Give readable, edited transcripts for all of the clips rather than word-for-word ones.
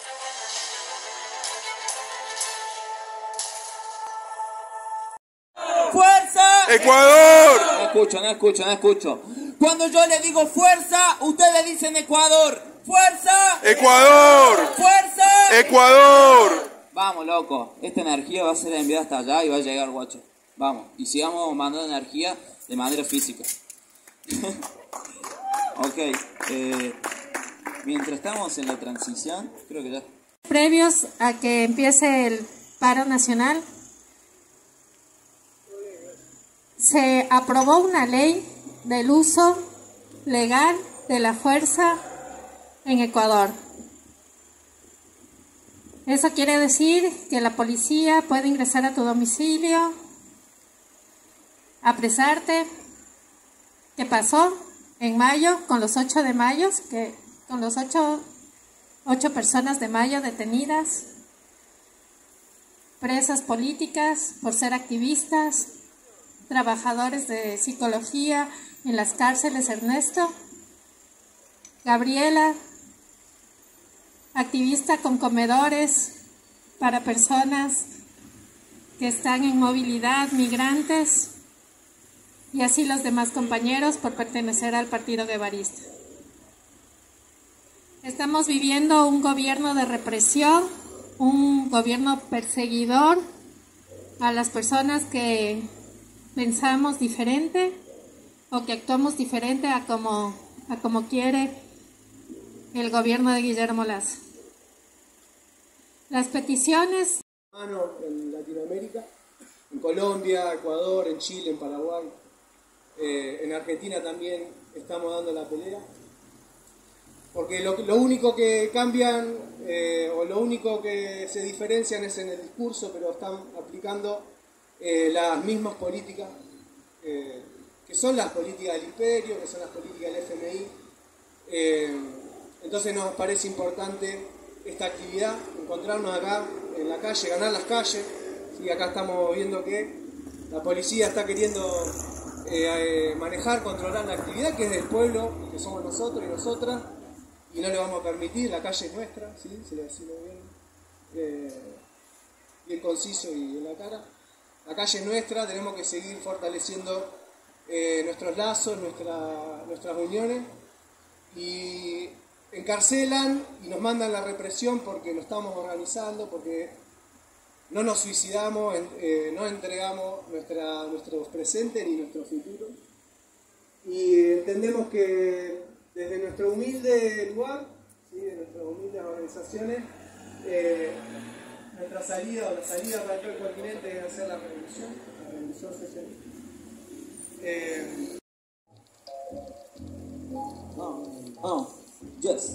¡Fuerza! ¡Ecuador! No escucho. Cuando yo le digo fuerza, ustedes dicen Ecuador. ¡Fuerza! ¡Ecuador! ¡Fuerza! ¡Ecuador! Vamos, loco. Esta energía va a ser enviada hasta allá y va a llegar, guacho. Vamos. Y sigamos mandando energía de manera física. Ok. Mientras estamos en la transición, creo que ya... Previos a que empiece el paro nacional, se aprobó una ley del uso legal de la fuerza en Ecuador. Eso quiere decir que la policía puede ingresar a tu domicilio, apresarte. ¿Qué pasó en mayo con los 8 de mayo? Con los 8 personas de mayo detenidas, presas políticas por ser activistas, trabajadores de psicología en las cárceles Ernesto, Gabriela, activista con comedores para personas que están en movilidad, migrantes, y así los demás compañeros por pertenecer al Partido Guevarista. Estamos viviendo un gobierno de represión, un gobierno perseguidor a las personas que pensamos diferente o que actuamos diferente a como quiere el gobierno de Guillermo Lasso. Las peticiones en Latinoamérica, en Colombia, Ecuador, en Chile, en Paraguay, en Argentina también estamos dando la pelea, porque lo único que cambian o lo único que se diferencian es en el discurso, pero están aplicando las mismas políticas, que son las políticas del imperio, que son las políticas del FMI. Entonces nos parece importante esta actividad, encontrarnos acá en la calle, ganar las calles. ¿Sí? Acá estamos viendo que la policía está queriendo manejar, controlar la actividad que es del pueblo, que somos nosotros y nosotras, y no le vamos a permitir. La calle es nuestra, ¿sí? Se le decimos bien conciso y en la cara. La calle es nuestra, tenemos que seguir fortaleciendo nuestros lazos, nuestras uniones, y encarcelan y nos mandan la represión porque nos estamos organizando, porque no nos suicidamos, no entregamos nuestro presente ni nuestro futuro. Y entendemos que desde nuestro humilde lugar, ¿sí? De nuestras humildes organizaciones, nuestra salida o la salida para todo el continente debe ser la revolución socialista. Yes.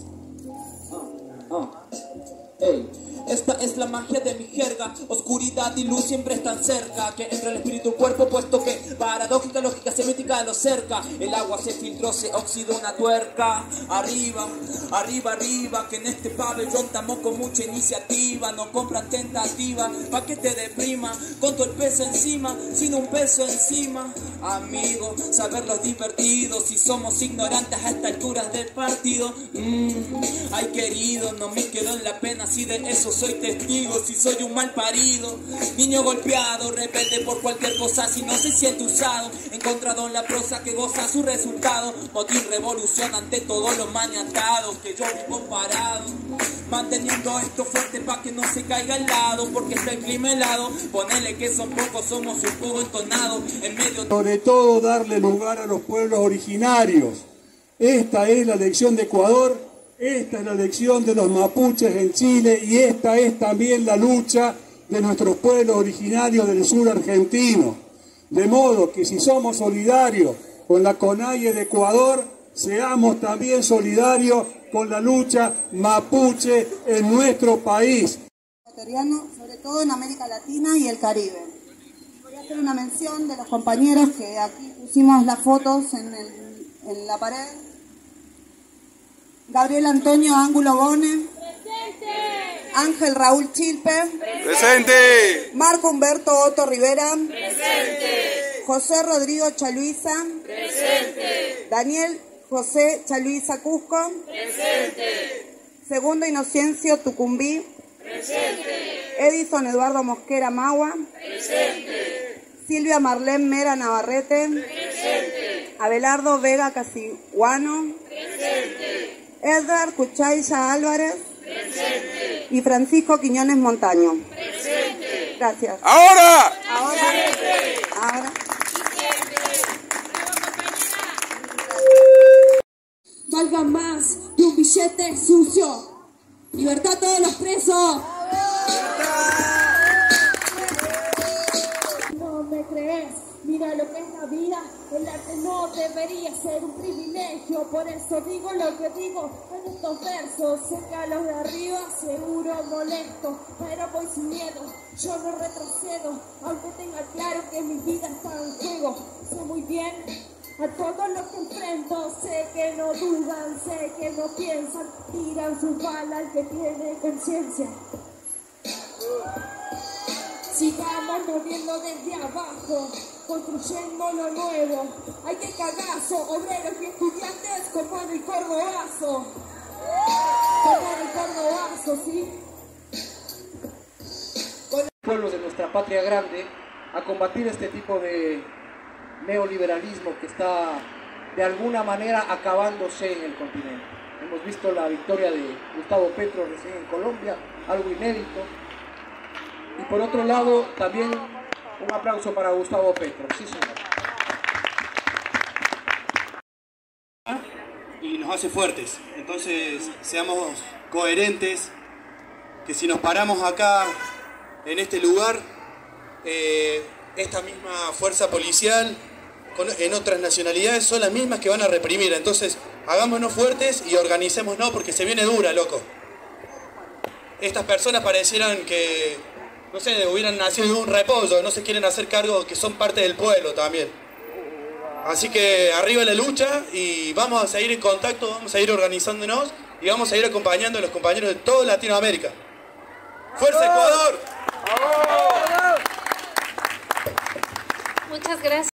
Hey. Esta es la magia de mi jerga. Oscuridad y luz siempre están cerca. Que entra el espíritu y cuerpo, puesto que paradójica, lógica, semítica lo cerca. El agua se filtró, se oxidó una tuerca. Arriba, arriba, arriba. Que en este pabellón estamos con mucha iniciativa. No compran tentativa, pa' que te deprima. Con todo el peso encima, sin un peso encima. Amigo, saberlos divertidos. Si somos ignorantes a estas alturas del partido. Ay querido, no me quedo en la pena. Si de eso soy testigo, si soy un mal parido, niño golpeado, rebelde por cualquier cosa, si no se siente usado, encontrado en la prosa que goza su resultado, motín, revolución ante todos los maniatados, que yo vivo parado, manteniendo esto fuerte pa' que no se caiga al lado, porque está el clima helado, ponele que son pocos, somos un poco entonados, en medio... Sobre todo darle lugar a los pueblos originarios. Esta es la elección de Ecuador. Esta es la elección de los mapuches en Chile y esta es también la lucha de nuestros pueblos originarios del sur argentino. De modo que si somos solidarios con la CONAIE de Ecuador, seamos también solidarios con la lucha mapuche en nuestro país. Ecuatoriano, sobre todo en América Latina y el Caribe. Voy a hacer una mención de los compañeros que aquí pusimos las fotos en la pared. Gabriel Antonio Ángulo Bone. Presente. Ángel Raúl Chilpe. Presente. Marco Humberto Otto Rivera. Presente. José Rodrigo Chaluiza. Presente. Daniel José Chaluiza Cusco. Presente. Segundo Inocencio Tucumbí. Presente. Edison Eduardo Mosquera Magua. Presente. Silvia Marlene Mera Navarrete. Presente. Abelardo Vega Casiguano. Presente. Edgar Cuchaya Álvarez. Presente. Y Francisco Quiñones Montaño. Presente. Gracias. ¡Ahora! Ahora. Valga más que un billete sucio. Libertad a todos los presos. No me crees, mira lo que es la vida. El arte no debería ser un privilegio. Por eso digo lo que digo en estos versos. Sé que a los de arriba seguro molesto, pero voy sin miedo, yo no retrocedo. Aunque tenga claro que mi vida está en juego. Sé muy bien a todos los que enfrento, sé que no dudan, sé que no piensan, tiran sus balas al que tiene conciencia. Sigamos moviendo desde abajo, construyendo lo nuevo. Hay que cagazo, obreros y estudiantes como en el Cordobazo. Como en el Cordobazo, ¿sí? Con los pueblos de nuestra patria grande a combatir este tipo de neoliberalismo que está de alguna manera acabándose en el continente. Hemos visto la victoria de Gustavo Petro recién en Colombia, algo inédito. Y por otro lado, también un aplauso para Gustavo Petro. Sí, señor. Y nos hace fuertes. Entonces, seamos coherentes, que si nos paramos acá, en este lugar, esta misma fuerza policial en otras nacionalidades son las mismas que van a reprimir. Entonces hagámonos fuertes y organicémonos porque se viene dura, loco. Estas personas parecieran que, no sé, hubieran nacido de un repollo, no se quieren hacer cargo que son parte del pueblo también. Así que arriba la lucha y vamos a seguir en contacto, vamos a ir organizándonos y vamos a ir acompañando a los compañeros de toda Latinoamérica. ¡Fuerza Ecuador! Muchas gracias.